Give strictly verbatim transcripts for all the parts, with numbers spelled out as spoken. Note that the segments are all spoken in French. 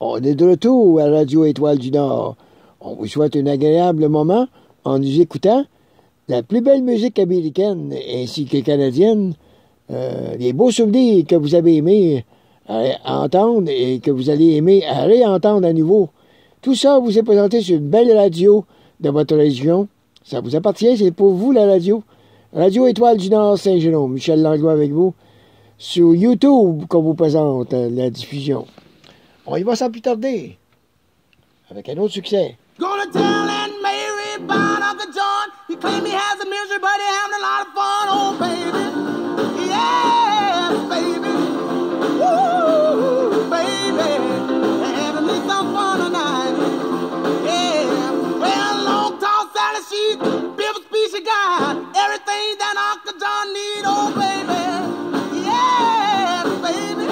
On est de retour à Radio Étoile du Nord. On vous souhaite un agréable moment en nous écoutant la plus belle musique américaine ainsi que canadienne, euh, les beaux souvenirs que vous avez aimés à entendre et que vous allez aimer à réentendre à nouveau. Tout ça vous est présenté sur une belle radio de votre région. Ça vous appartient, c'est pour vous la radio. Radio Étoile du Nord Saint-Jérôme. Michel Langlois avec vous. Sur YouTube qu'on vous présente euh, la diffusion. On y va sans plus tarder. Avec un autre succès. Gonna tell Aunt Mary about Uncle John. He claims he has a misery, but he having a lot of fun. Oh, baby. Yes, baby. Woo, baby. Having me some fun tonight. Yeah. Well, long, tall Sally, she's Bill Speech guy. Everything that Uncle John need. Oh, baby. Yes, baby.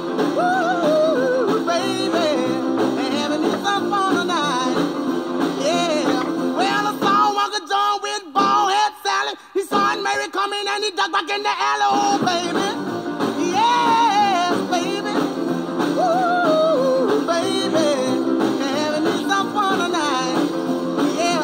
Woo, baby. Having me some fun tonight. Yeah. Well, I saw Uncle John with bald head Sally. He saw Aunt Mary coming and he ducked back in the alley. Oh, baby. Yes, baby. Woo, baby. Having me some fun tonight. Yeah.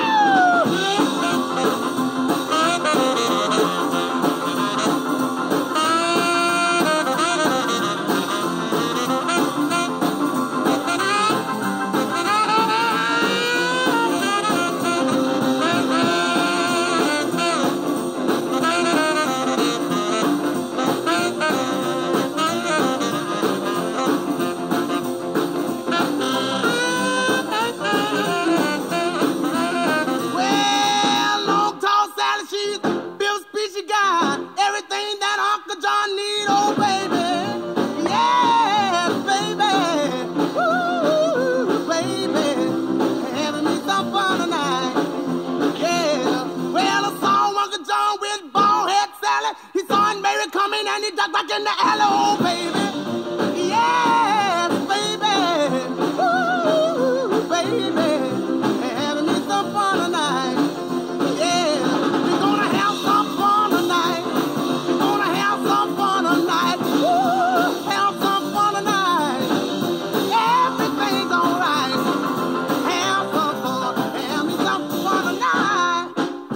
Well, long, tall Sally, she's Bill Speechy guy. Everything that Uncle John need, oh, baby. Yes, baby. Ooh, baby. Having me some fun tonight. Yeah. Well, I saw Uncle John with bald head Sally. He saw Aunt Mary coming and he ducked back in the alley, oh, baby. Yes, baby. Ooh, baby. Having me some fun tonight. Yeah, we're gonna have some fun tonight. We're gonna have some fun tonight. Woo, have some fun tonight. Everything's alright. Have some fun. Have me some fun tonight.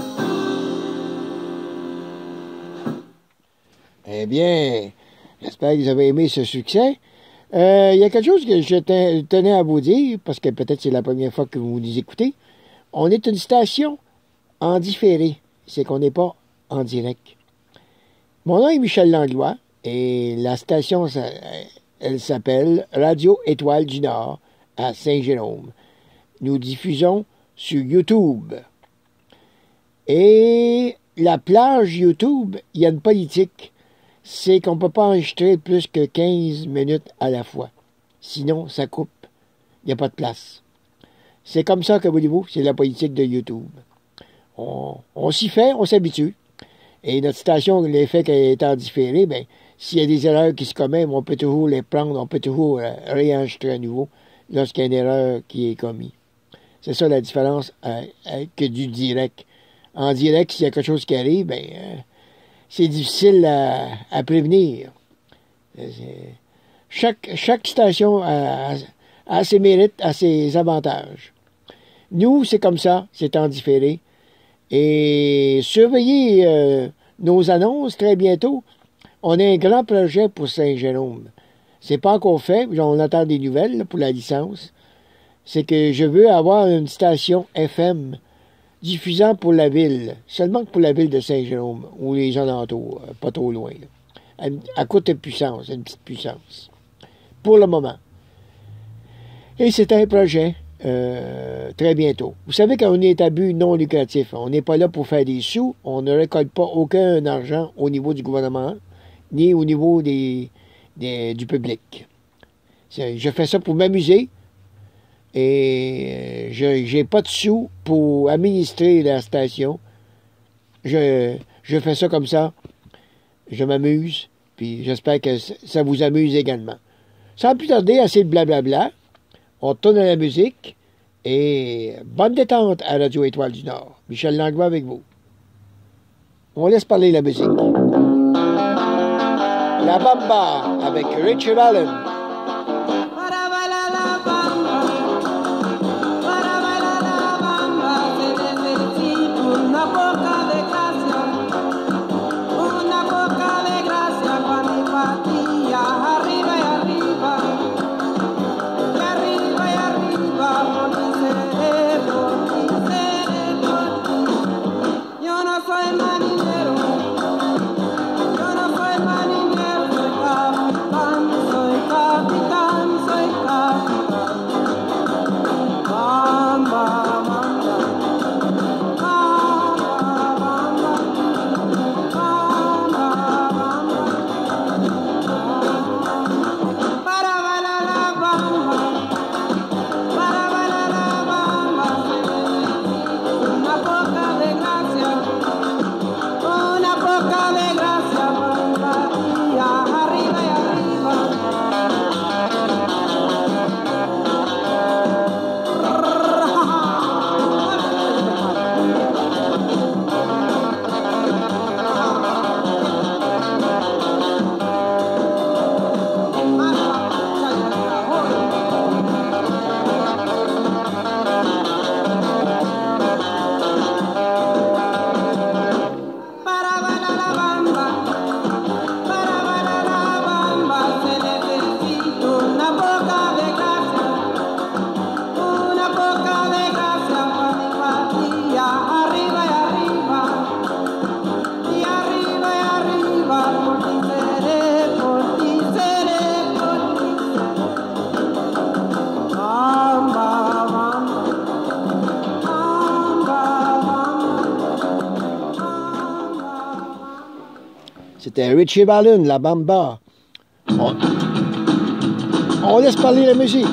Eh bien, j'espère que vous avez aimé ce succès. Euh, il y a quelque chose que je ten- tenais à vous dire, parce que peut-être c'est la première fois que vous nous écoutez. On est une station en différé. C'est qu'on n'est pas en direct. Mon nom est Michel Langlois et la station, ça- elle s'appelle Radio Étoile du Nord à Saint-Jérôme. Nous diffusons sur YouTube. Et la plage YouTube, il y a une politique. C'est qu'on ne peut pas enregistrer plus que quinze minutes à la fois. Sinon, ça coupe. Il n'y a pas de place. C'est comme ça que voulez-vous, c'est la politique de YouTube. On, on s'y fait, on s'habitue. Et notre station, l'effet qu'elle est en différé, ben, s'il y a des erreurs qui se commettent, on peut toujours les prendre, on peut toujours euh, réenregistrer à nouveau lorsqu'il y a une erreur qui est commise. C'est ça la différence euh, euh, que du direct. En direct, s'il y a quelque chose qui arrive, ben, euh, c'est difficile à, à prévenir. C'est- Chaque, chaque station a, a ses mérites, a ses avantages. Nous, c'est comme ça, c'est en différé. Et surveillez euh, nos annonces très bientôt. On a un grand projet pour Saint-Jérôme. C'est pas encore fait, on attend des nouvelles là, pour la licence. C'est que je veux avoir une station F M diffusant pour la ville, seulement pour la ville de Saint-Jérôme, ou les alentours, euh, pas trop loin. Là. À, à coûte de puissance, une petite puissance. Pour le moment. Et c'est un projet euh, très bientôt. Vous savez qu'on est à but non lucratif. On n'est pas là pour faire des sous. On ne récolte pas aucun argent au niveau du gouvernement, ni au niveau des, des, du public. C'est- Je fais ça pour m'amuser. Et je n'ai pas de sous pour administrer la station. Je, je fais ça comme ça. Je m'amuse. Puis j'espère que c- ça vous amuse également. Sans plus tarder, assez de blablabla. On tourne à la musique. Et bonne détente à Radio Étoile du Nord. Michel Langlois avec vous. On laisse parler la musique. La Bamba avec Richard Allen. Ba-da-ba-la-la. C'était Richie Valens, la Bamba. On, on laisse parler la musique.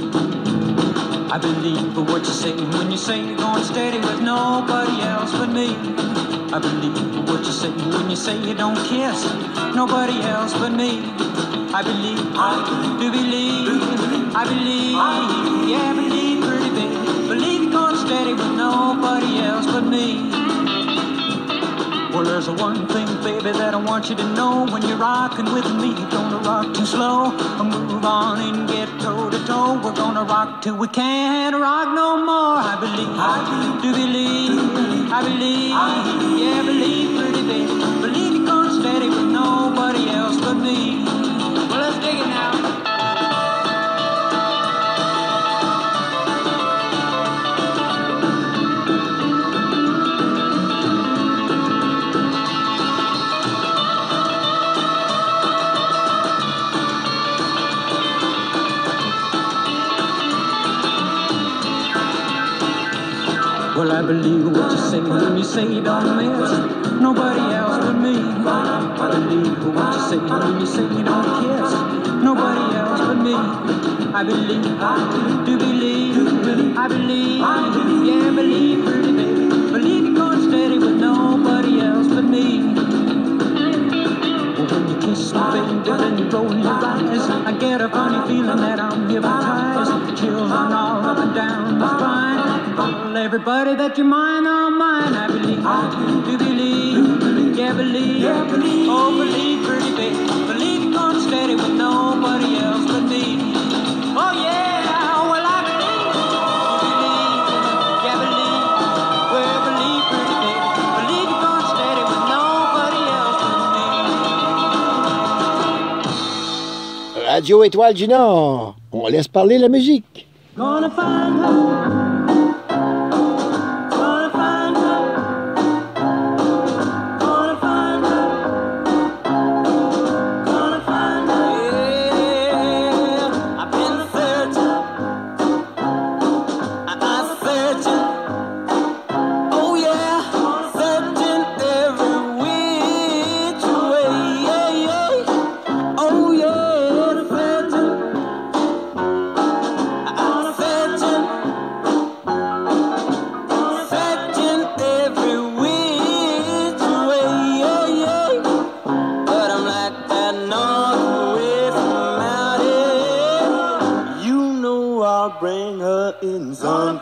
I believe what you say when you say you're going steady with nobody else but me. I believe what you say when you say you don't kiss nobody else but me. I believe, I do believe, I believe, yeah, I believe pretty big. Believe you're going steady with nobody else but me. Well, there's a one thing, baby, that I want you to know. When you're rocking with me, you're gonna rock too slow. Move on and get toe to toe. We're gonna rock till we can't rock no more. I believe, I do believe, I believe, yeah, believe pretty big. Believe you're going steady with nobody else but me. Well, let's dig it now. Well, I believe what you say when you say you don't miss nobody else but me. I believe what you say when you say you don't kiss nobody else but me. I believe, I do believe, I believe, yeah, believe pretty baby. Believe you're going steady with nobody else but me. Well, when you kiss me, baby, then you roll your eyes, I get a funny feeling that I'm hypnotized. Chills run all up and down my spine. Well, everybody that you're mine, all mine. I believe, I do believe, yeah, believe, oh, believe pretty baby. Believe you're going steady with nobody else but me. Oh, yeah, well, I believe, believe, yeah, believe, well, believe pretty baby. Believe you're going steady with nobody else but me. Radio Étoile du Nord. On laisse parler la musique. Gonna find her. Bring her in some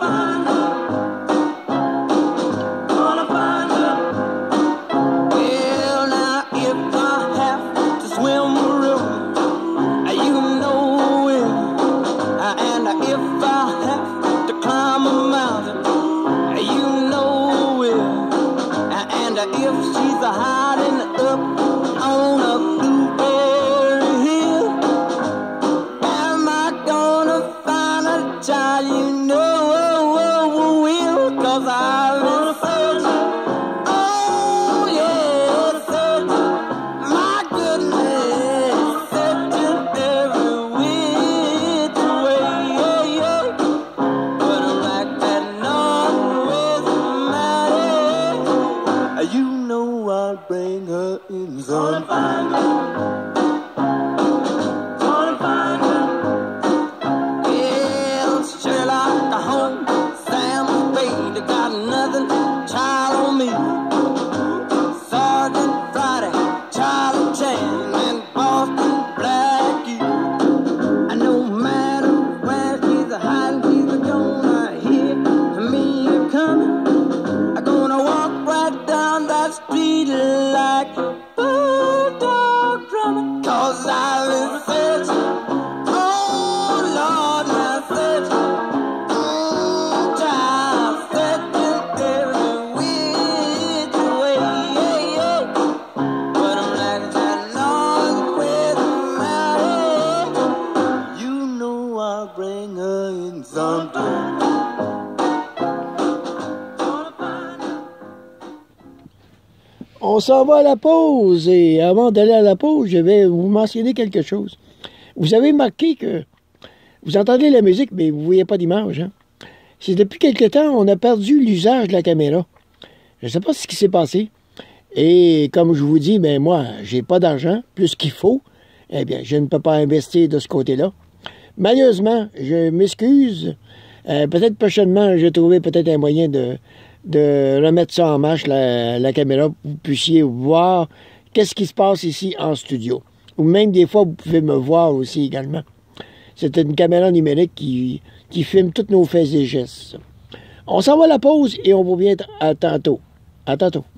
On s'en va à la pause et avant d'aller à la pause, je vais vous mentionner quelque chose. Vous avez remarqué que vous entendez la musique, mais vous ne voyez pas d'image. Hein? C'est depuis quelque temps, on a perdu l'usage de la caméra. Je ne sais pas ce qui s'est passé. Et comme je vous dis, ben moi, j'ai pas d'argent, plus qu'il faut. Eh bien, je ne peux pas investir de ce côté-là. Malheureusement, je m'excuse. Euh, peut-être prochainement, j'ai trouvé peut-être un moyen de, de remettre ça en marche, la, la caméra, pour que vous puissiez voir qu'est-ce qui se passe ici en studio. Ou même des fois, vous pouvez me voir aussi également. C'est une caméra numérique qui, qui filme tous nos faits et gestes. On s'en va à la pause et on revient à tantôt. À tantôt.